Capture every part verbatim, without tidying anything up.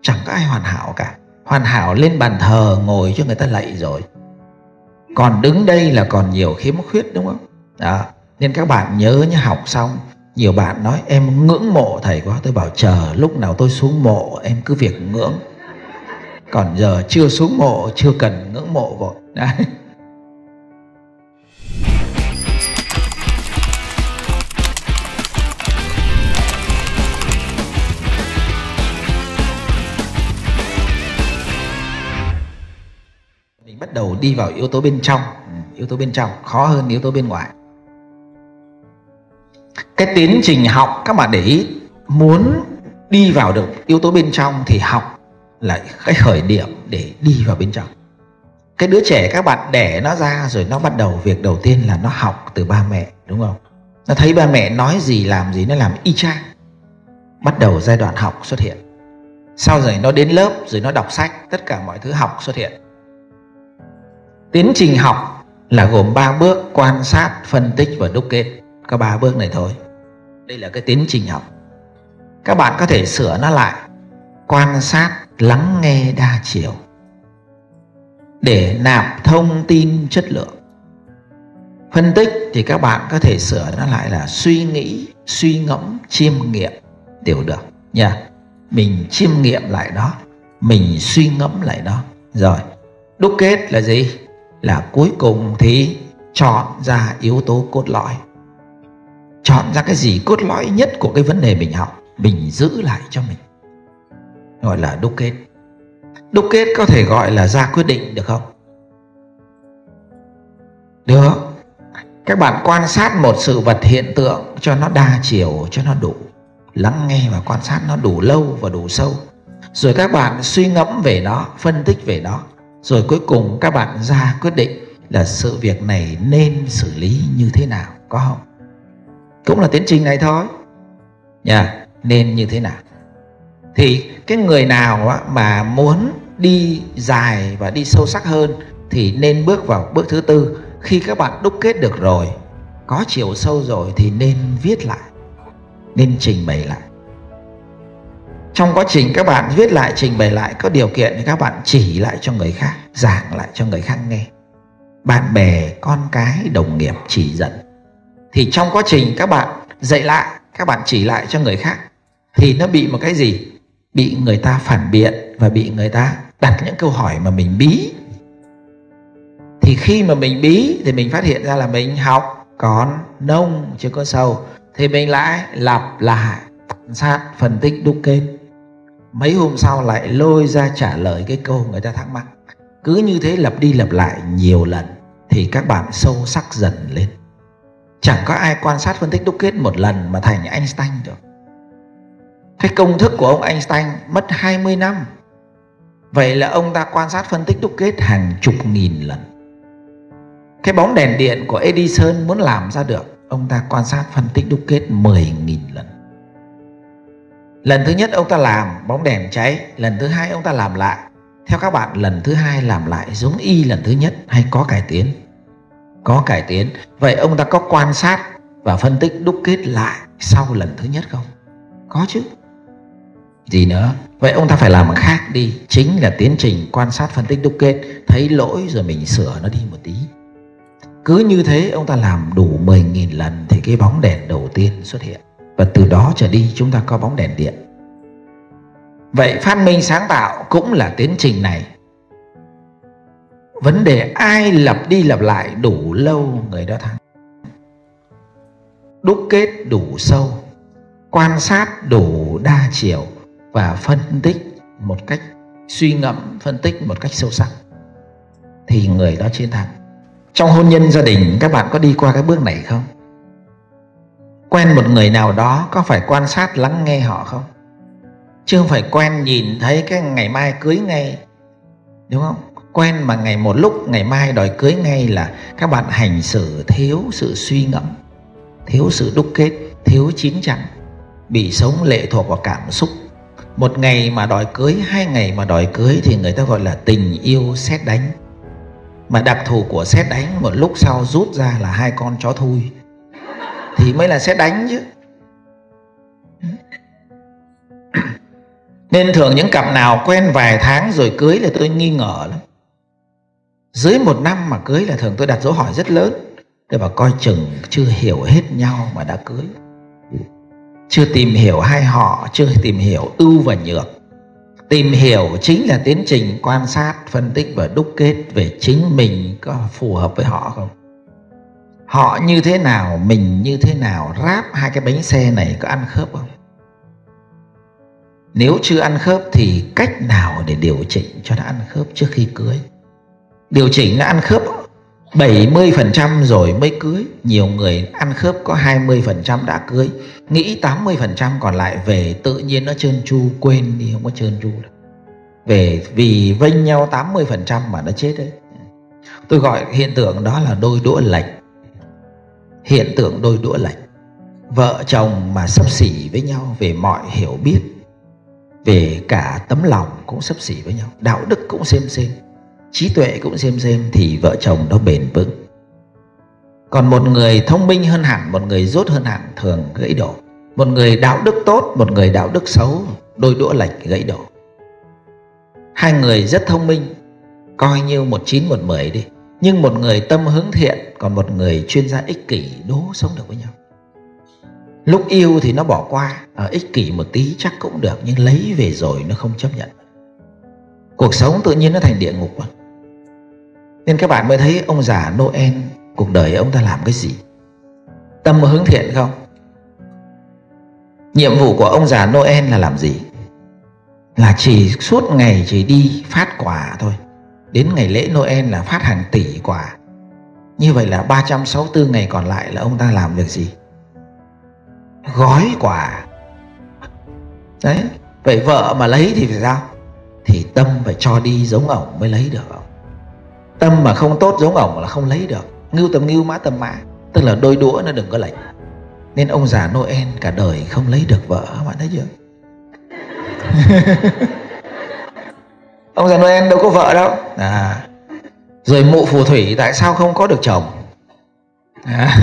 Chẳng có ai hoàn hảo cả. Hoàn hảo lên bàn thờ ngồi cho người ta lạy rồi, còn đứng đây là còn nhiều khiếm khuyết, đúng không? Đó. Nên các bạn nhớ nhé, học xong nhiều bạn nói em ngưỡng mộ thầy quá. Tôi bảo chờ lúc nào tôi xuống mộ em cứ việc ngưỡng, còn giờ chưa xuống mộ chưa cần ngưỡng mộ vội. Đấy. Mình bắt đầu đi vào yếu tố bên trong. Yếu tố bên trong khó hơn yếu tố bên ngoài. Cái tiến trình học, các bạn để ý, muốn đi vào được yếu tố bên trong thì học là cái khởi điểm để đi vào bên trong. Cái đứa trẻ các bạn đẻ nó ra rồi nó bắt đầu việc đầu tiên là nó học từ ba mẹ, đúng không? Nó thấy ba mẹ nói gì làm gì nó làm y chang. Bắt đầu giai đoạn học xuất hiện. Sau rồi nó đến lớp rồi nó đọc sách, tất cả mọi thứ học xuất hiện. Tiến trình học là gồm ba bước: quan sát, phân tích và đúc kết. Có ba bước này thôi. Đây là cái tiến trình học. Các bạn có thể sửa nó lại: quan sát, lắng nghe đa chiều để nạp thông tin chất lượng. Phân tích thì các bạn có thể sửa nó lại là suy nghĩ, suy ngẫm, chiêm nghiệm đều được nha. Mình chiêm nghiệm lại đó, mình suy ngẫm lại đó. Rồi, đúc kết là gì? Là cuối cùng thì chọn ra yếu tố cốt lõi. Chọn ra cái gì cốt lõi nhất của cái vấn đề mình học, mình giữ lại cho mình, gọi là đúc kết. Đúc kết có thể gọi là ra quyết định được không? Được. Các bạn quan sát một sự vật hiện tượng cho nó đa chiều, cho nó đủ. Lắng nghe và quan sát nó đủ lâu và đủ sâu. Rồi các bạn suy ngẫm về nó, phân tích về nó. Rồi cuối cùng các bạn ra quyết định là sự việc này nên xử lý như thế nào, có không? Cũng là tiến trình này thôi nha. Nên như thế nào? Thì cái người nào mà muốn đi dài và đi sâu sắc hơn thì nên bước vào bước thứ tư. Khi các bạn đúc kết được rồi, có chiều sâu rồi thì nên viết lại, nên trình bày lại. Trong quá trình các bạn viết lại, trình bày lại, có điều kiện thì các bạn chỉ lại cho người khác, giảng lại cho người khác nghe. Bạn bè, con cái, đồng nghiệp chỉ dẫn. Thì trong quá trình các bạn dạy lại, các bạn chỉ lại cho người khác thì nó bị một cái gì? Bị người ta phản biện và bị người ta đặt những câu hỏi mà mình bí. Thì khi mà mình bí thì mình phát hiện ra là mình học còn nông chưa có sâu, thì mình lại lặp lại, quan sát, phân tích, đúc kết. Mấy hôm sau lại lôi ra trả lời cái câu người ta thắc mắc. Cứ như thế lặp đi lặp lại nhiều lần thì các bạn sâu sắc dần lên. Chẳng có ai quan sát, phân tích, đúc kết một lần mà thành Einstein được. Cái công thức của ông Einstein mất hai mươi năm. Vậy là ông ta quan sát, phân tích, đúc kết hàng chục nghìn lần. Cái bóng đèn điện của Edison muốn làm ra được, ông ta quan sát, phân tích, đúc kết mười nghìn lần. Lần thứ nhất ông ta làm bóng đèn cháy, lần thứ hai ông ta làm lại. Theo các bạn, lần thứ hai làm lại giống y lần thứ nhất hay có cải tiến? Có cải tiến. Vậy ông ta có quan sát và phân tích, đúc kết lại sau lần thứ nhất không? Có chứ. Gì nữa? Vậy ông ta phải làm khác đi. Chính là tiến trình quan sát, phân tích, đúc kết. Thấy lỗi rồi mình sửa nó đi một tí. Cứ như thế ông ta làm đủ mười nghìn lần thì cái bóng đèn đầu tiên xuất hiện. Và từ đó trở đi chúng ta có bóng đèn điện. Vậy phát minh sáng tạo cũng là tiến trình này. Vấn đề ai lặp đi lặp lại đủ lâu người đó thắng. Đúc kết đủ sâu, quan sát đủ đa chiều và phân tích một cách suy ngẫm, phân tích một cách sâu sắc thì người đó chiến thắng. Trong hôn nhân gia đình các bạn có đi qua cái bước này không? Quen một người nào đó có phải quan sát, lắng nghe họ không? Chứ không phải quen nhìn thấy cái ngày mai cưới ngay, đúng không? Quen mà ngày một lúc ngày mai đòi cưới ngay là các bạn hành xử thiếu sự suy ngẫm, thiếu sự đúc kết, thiếu chín chắn, bị sống lệ thuộc vào cảm xúc. Một ngày mà đòi cưới, hai ngày mà đòi cưới thì người ta gọi là tình yêu sét đánh. Mà đặc thù của sét đánh một lúc sau rút ra là hai con chó thui thì mới là sét đánh chứ. Nên thường những cặp nào quen vài tháng rồi cưới là tôi nghi ngờ lắm. Dưới một năm mà cưới là thường tôi đặt dấu hỏi rất lớn. Tôi bảo coi chừng chưa hiểu hết nhau mà đã cưới, chưa tìm hiểu hai họ, chưa tìm hiểu ưu và nhược. Tìm hiểu chính là tiến trình quan sát, phân tích và đúc kết về chính mình có phù hợp với họ không. Họ như thế nào, mình như thế nào, ráp hai cái bánh xe này có ăn khớp không. Nếu chưa ăn khớp thì cách nào để điều chỉnh cho nó ăn khớp trước khi cưới. Điều chỉnh nó ăn khớp bảy mươi phần trăm rồi mới cưới. Nhiều người ăn khớp có hai mươi phần trăm đã cưới, nghĩ tám mươi phần trăm còn lại về tự nhiên nó trơn tru, quên đi không có trơn tru đâu. Về vì vênh nhau tám mươi phần trăm mà nó chết đấy. Tôi gọi hiện tượng đó là đôi đũa lệch. Hiện tượng đôi đũa lệch. Vợ chồng mà xấp xỉ với nhau về mọi hiểu biết, về cả tấm lòng cũng xấp xỉ với nhau, đạo đức cũng xem xem, trí tuệ cũng xem xem, thì vợ chồng đó bền vững. Còn một người thông minh hơn hẳn, một người dốt hơn hẳn thường gãy đổ. Một người đạo đức tốt, một người đạo đức xấu, đôi đũa lệch gãy đổ. Hai người rất thông minh, coi như một chín một mười đi, nhưng một người tâm hướng thiện, còn một người chuyên gia ích kỷ, đố sống được với nhau. Lúc yêu thì nó bỏ qua, ở ích kỷ một tí chắc cũng được, nhưng lấy về rồi nó không chấp nhận. Cuộc sống tự nhiên nó thành địa ngục mà. Nên các bạn mới thấy ông già Noel, cuộc đời ông ta làm cái gì? Tâm hướng thiện không? Nhiệm vụ của ông già Noel là làm gì? Là chỉ suốt ngày chỉ đi phát quà thôi. Đến ngày lễ Noel là phát hàng tỷ quà. Như vậy là ba trăm sáu mươi tư ngày còn lại là ông ta làm việc gì? Gói quà. Đấy. Vậy vợ mà lấy thì phải sao? Thì tâm phải cho đi giống ổng mới lấy được. Tâm mà không tốt giống ổng là không lấy được. Ngưu tầm ngưu, mã tầm mã. Tức là đôi đũa nó đừng có lệch. Nên ông già Noel cả đời không lấy được vợ, bạn thấy chưa? Ông già Noel đâu có vợ đâu à. Rồi mụ phù thủy tại sao không có được chồng à?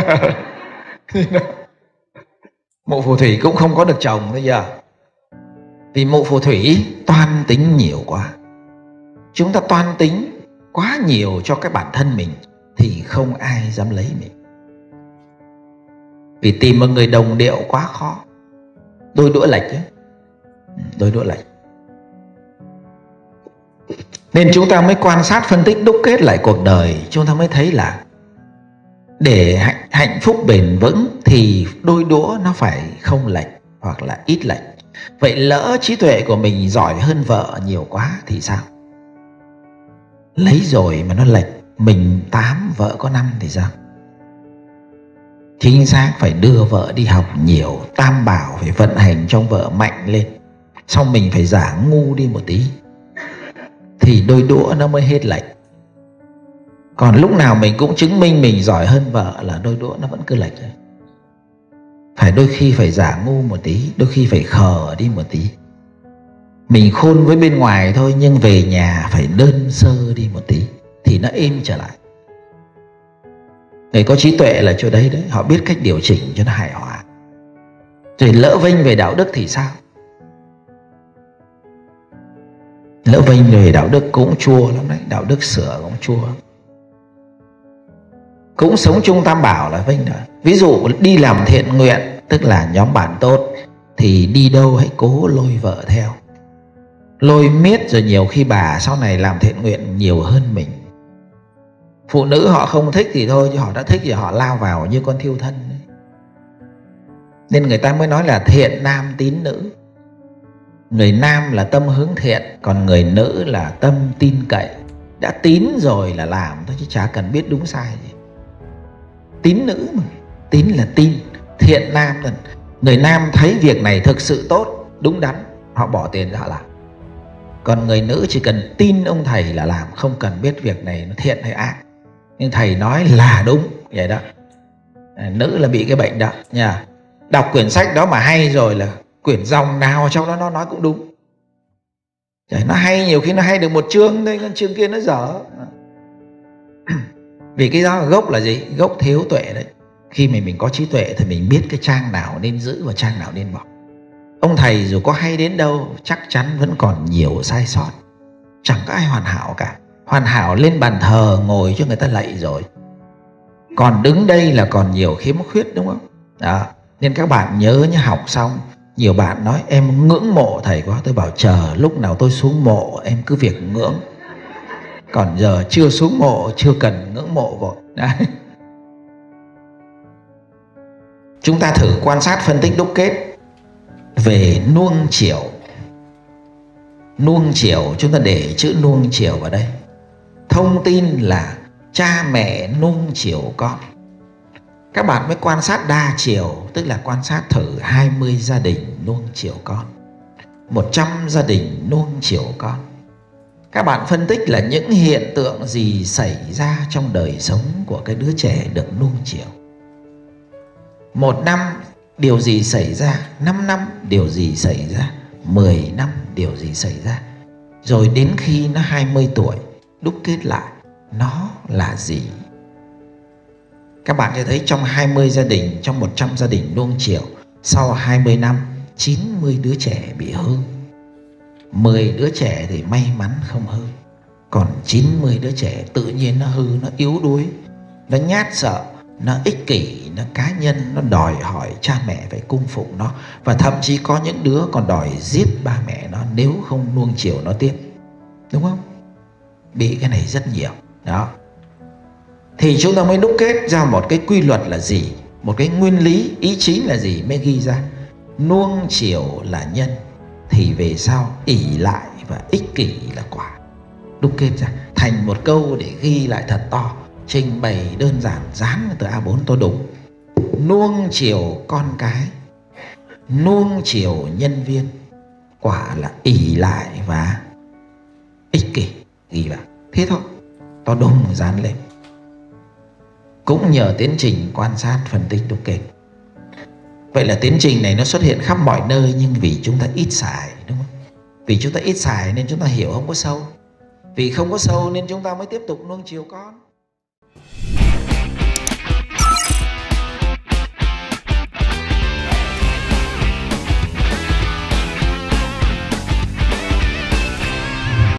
Mụ phù thủy cũng không có được chồng bây giờ. Vì mụ phù thủy toan tính nhiều quá. Chúng ta toan tính quá nhiều cho cái bản thân mình thì không ai dám lấy mình. Vì tìm một người đồng điệu quá khó. Đôi đũa lệch ấy. Đôi đũa lệch. Nên chúng ta mới quan sát, phân tích, đúc kết lại cuộc đời. Chúng ta mới thấy là để hạnh, hạnh phúc bền vững thì đôi đũa nó phải không lệch hoặc là ít lệch. Vậy lỡ trí tuệ của mình giỏi hơn vợ nhiều quá thì sao? Lấy rồi mà nó lệch, mình tám vợ có năm thì sao? Chính xác phải đưa vợ đi học nhiều, tam bảo phải vận hành trong vợ mạnh lên, xong mình phải giả ngu đi một tí thì đôi đũa nó mới hết lệch. Còn lúc nào mình cũng chứng minh mình giỏi hơn vợ là đôi đũa nó vẫn cứ lệch. Phải đôi khi phải giả ngu một tí, đôi khi phải khờ đi một tí. Mình khôn với bên ngoài thôi, nhưng về nhà phải đơn sơ đi một tí thì nó êm trở lại. Người có trí tuệ là chỗ đấy đấy, họ biết cách điều chỉnh cho nó hài hòa. Rồi lỡ vênh về đạo đức thì sao? Lỡ vênh về đạo đức cũng chua lắm đấy, đạo đức sửa cũng chua. Cũng sống chung tam bảo là vênh đó. Ví dụ đi làm thiện nguyện, tức là nhóm bạn tốt, thì đi đâu hãy cố lôi vợ theo. Lôi miết rồi nhiều khi bà sau này làm thiện nguyện nhiều hơn mình. Phụ nữ họ không thích thì thôi, chứ họ đã thích thì họ lao vào như con thiêu thân. Nên người ta mới nói là thiện nam tín nữ. Người nam là tâm hướng thiện, còn người nữ là tâm tin cậy. Đã tín rồi là làm thôi, chứ chả cần biết đúng sai gì. Tín nữ mà, tín là tin. Thiện nam là người nam thấy việc này thực sự tốt, đúng đắn, họ bỏ tiền ra họ làm. Còn người nữ chỉ cần tin ông thầy là làm, không cần biết việc này nó thiện hay ác, nhưng thầy nói là đúng vậy đó. À, nữ là bị cái bệnh đó nha. Đọc quyển sách đó mà hay rồi là quyển dòng nào trong đó nó nói cũng đúng. Nó hay, nhiều khi nó hay được một chương thôi, con chương kia nó dở. Vì cái đó gốc là gì? Gốc thiếu tuệ đấy. Khi mà mình có trí tuệ thì mình biết cái trang nào nên giữ và trang nào nên bỏ. Ông thầy dù có hay đến đâu chắc chắn vẫn còn nhiều sai sót. Chẳng có ai hoàn hảo cả. Hoàn hảo lên bàn thờ ngồi cho người ta lạy rồi, còn đứng đây là còn nhiều khiếm khuyết, đúng không? Đó. Nên các bạn nhớ nhé, học xong nhiều bạn nói em ngưỡng mộ thầy quá. Tôi bảo chờ lúc nào tôi xuống mộ em cứ việc ngưỡng, còn giờ chưa xuống mộ chưa cần ngưỡng mộ vội. Đấy. Chúng ta thử quan sát phân tích đúc kết về nuông chiều. Nuông chiều, chúng ta để chữ nuông chiều vào đây. Thông tin là cha mẹ nuông chiều con. Các bạn mới quan sát đa chiều, tức là quan sát thử hai mươi gia đình nuông chiều con, một trăm gia đình nuông chiều con. Các bạn phân tích là những hiện tượng gì xảy ra trong đời sống của cái đứa trẻ được nuông chiều. Một năm điều gì xảy ra, năm năm điều gì xảy ra, mười năm điều gì xảy ra. Rồi đến khi nó hai mươi tuổi, đúc kết lại nó là gì. Các bạn sẽ thấy trong hai mươi gia đình, trong một trăm gia đình nuông chiều, sau hai mươi năm, chín mươi đứa trẻ bị hư. mười đứa trẻ thì may mắn không hư, còn chín mươi đứa trẻ tự nhiên nó hư, nó yếu đuối, nó nhát sợ, nó ích kỷ, nó cá nhân, nó đòi hỏi cha mẹ phải cung phụng nó. Và thậm chí có những đứa còn đòi giết ba mẹ nó nếu không nuông chiều nó tiếp. Đúng không? Bị cái này rất nhiều. Đó. Thì chúng ta mới đúc kết ra một cái quy luật là gì, một cái nguyên lý, ý chính là gì mới ghi ra. Nuông chiều là nhân, thì về sau ỷ lại và ích kỷ là quả. Đúc kết ra thành một câu để ghi lại thật to, trình bày đơn giản, dán từ A bốn to đúng. Nuông chiều con cái, nuông chiều nhân viên, quả là ỷ lại và ích kỷ. Ghi vào thế thôi, to đúng dán lên. Cũng nhờ tiến trình quan sát phân tích đúc kết. Vậy là tiến trình này nó xuất hiện khắp mọi nơi, nhưng vì chúng ta ít xài, đúng không? Vì chúng ta ít xài nên chúng ta hiểu không có sâu. Vì không có sâu nên chúng ta mới tiếp tục nuông chiều con.